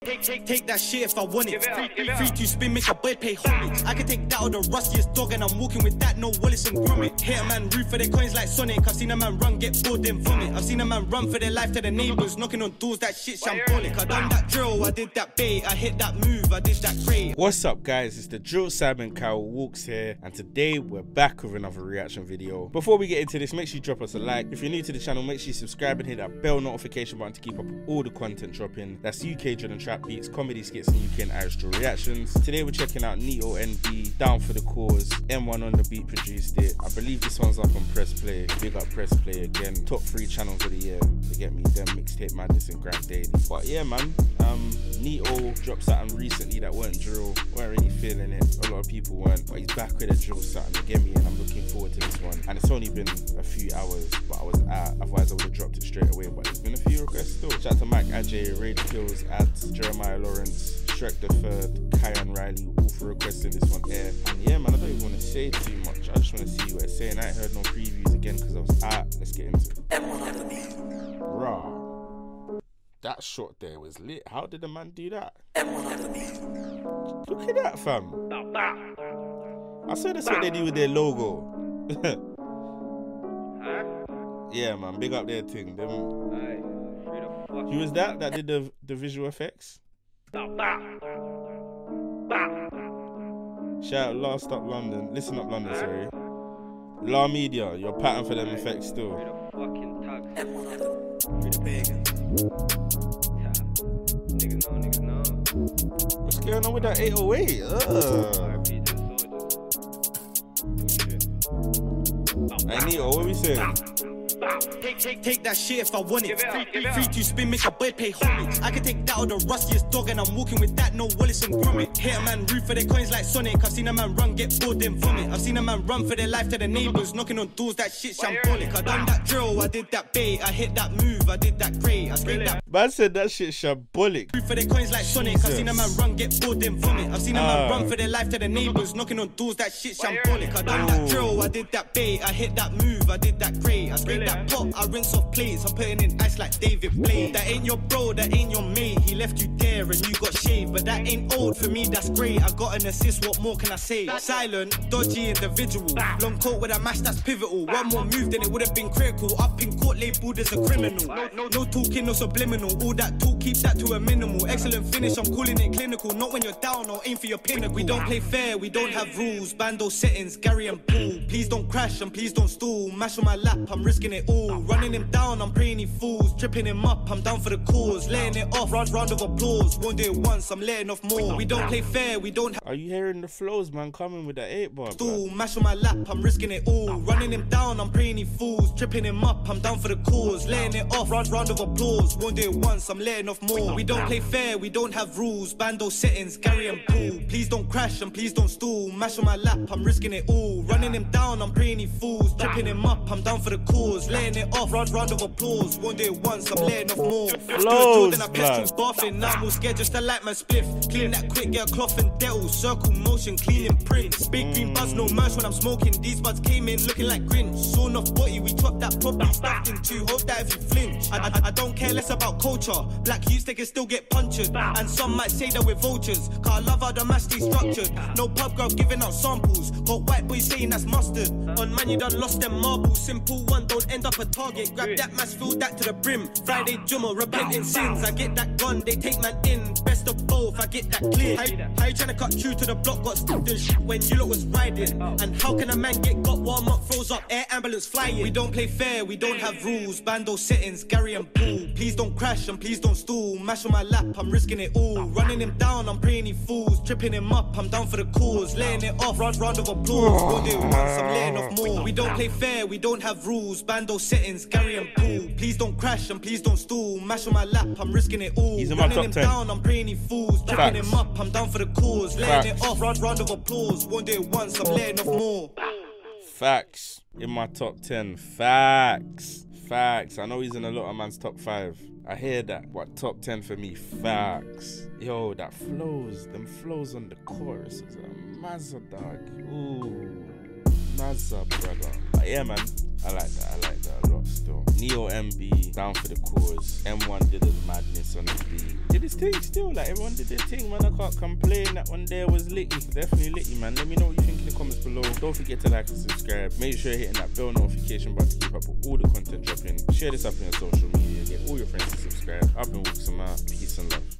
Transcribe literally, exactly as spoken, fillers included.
Take, take, take that shit if I want it. Free to spin, make a boy pay homage. I can take that or the rustiest dog, and I'm walking with that, no Wallace and Gromit. Hit a man root for their coins like Sonic. I've seen a man run, get bored, then vomit. I've seen a man run for their life to the neighbours, knocking on doors, that shit shambolic. I done that drill, I did that bait, I hit that move, I did that great. What's up, guys? It's the Drill Simon Cowell Walks here, and today we're back with another reaction video. Before we get into this, make sure you drop us a like. If you're new to the channel, make sure you subscribe and hit that bell notification button to keep up with all the content dropping. That's U K drill and trap beats, comedy skits, and U K and Irish drill reactions. Today we're checking out Neato N B, Down for the Cause. M one on the beat produced it. I believe this one's up on Press Play. Big up Press Play again. Top three channels of the year. They get me them Mixtape Madness and Grand Daily. But yeah, man, um, Neato dropped something recently that weren't drill. Weren't really feeling it. A lot of people weren't. But he's back with a drill something. They get me, and I'm looking forward to this one. And it's only been a few hours, but I was out. Otherwise, I would have dropped it straight away. But there's been a few requests still. Shout out to Mike Ajay, Rage Kills, Ads, Jeremiah Lawrence, Shrek the Third, Kyan Riley, all for requesting this one here. And yeah, man, I don't even want to say too much. I just want to see what it's saying. I ain't heard no previews again because I was out. Let's get into it. Rah. That shot there was lit. How did the man do that? Look at that, fam. I saw that's what they do with their logo. Yeah, man, big up their thing. Them... Who was that that did the, the visual effects? Shout out Last Up London. Listen Up London, sorry. La Media, your pattern for them effects still. What's going on with that eight oh eight? I need, what are we saying? Take, take, take that shit if I want it. Free, free to spin, make a boy pay homage. I can take that or the rustiest dog, and I'm walking with that, no Wallace and Gromit. Hit a man root for their coins like Sonic. I've seen a man run, get bored, then vomit. I've seen a man run for their life to the neighbours, knocking on doors, that shit shambolic. I done that drill, I did that bait, I hit that move, I did that great. I scraped that. Man said that shit shambolic. Root for their coins like Sonic. I've seen a man run, get bored, then vomit. I've seen a man run for their life to the neighbours, knocking on doors, that shit shambolic. I done that drill, I did that bait, I hit that move, I did that great. I scraped that pot, I rinse off plates, I'm putting in ice like David Blaine. That ain't your bro, that ain't your mate. He left you there and you got shaved, but that ain't old for me, that's great. I got an assist, what more can I say? Silent, dodgy individual, long coat with a mash that's pivotal. One more move then it would have been critical. Up in court labeled as a criminal. No, no, no talking, no subliminal. All that talk, keep that to a minimal. Excellent finish, I'm calling it clinical. Not when you're down or aim for your pinnacle. We don't play fair, we don't have rules. Bando settings, Gary and Paul. Please don't crash and please don't stall. Mash on my lap, I'm risking it all. Running him down, I'm praying he falls. Tripping him up, I'm down for the cause. Laying it off, round, round of applause. Won't do it once, I'm letting off more. We don't play fair, we don't have... Are you hearing the flows, man, coming with that eight bar? Stool, mash on my lap, I'm risking it all. Running him down, I'm praying he falls. Tripping him up, I'm down for the cause. Laying it off, round, round of applause. Won't do it once, I'm letting off more. We don't play fair, we don't have rules. Bando settings, Gary and Paul. Please don't crash and please don't stall. Mash on my lap, I'm risking it all. Running him down, I'm praying he falls. Tripping him up, I'm down for the cause. Laying it off, round, round of applause. Won't do it once, I'm letting off more. Flows, then I petrol bathing. Now I'm all scared just to light my spliff. Clean that quick, get a cloth and dettle. Circle motion, cleaning prints. Big green buzz, no merch when I'm smoking. These buds came in looking like Grinch. Sawn off body, we chopped that properly. Stuffed into, hope that if you flinch. I, I, I don't care less about culture. Black youths, they can still get punctured. And some might say that we're vultures. Cause I love how the mash stay structured. No pub girl giving out samples. Got white boys saying that's mustard. On man, you done lost them marbles. Simple one, don't end up a target. Grab that mash, fill that to the brim. Friday Jumma, repenting sins. I get that gun, they take man in. Best of both, I get that clear. How, how you trying to cut through to the block? Got stuffed and shit when you lot was riding. And how can a man get got while Mark froze up? Air ambulance flying. We don't play fair, we don't have rules. Bando settings, Gary and Paul. Please don't crash and please don't stall. Mash on my lap, I'm risking it all. Running him down, I'm praying he falls. Tripping him up, I'm down for the cause. Laying it off, round, round of applause. Won't do it once, I'm letting off more. We don't play fair, we don't have rules. Bando settings, Gary and Paul. Please don't crash and please don't stall. Mash on my lap, I'm risking it all. He's in my Running top him ten. down, I'm praying he falls. Tripping him up, I'm down for the cause. Laying Facts. it off, round, round of applause. Won't do it once, I'm letting off more. Facts. In my top ten. Facts. Facts. I know he's in a lot of man's top five. I hear that. What, top ten for me? Facts. Yo, that flows. Them flows on the chorus is a mazza, dog. Ooh. Mazza, brother. But yeah, man, I like that. I like that a lot still. Neo M B, down for the cause. M one did a madness on the beat. Did his thing still. Like, everyone did their thing, man. I can't complain. That one there was litty. Definitely litty, man. Let me know what you think in the comments below. Don't forget to like and subscribe. Make sure you're hitting that bell notification button to keep up with all the content dropping. Share this up on your social media. Get all your friends to subscribe. I've been Wooks, I'm out. Peace and love.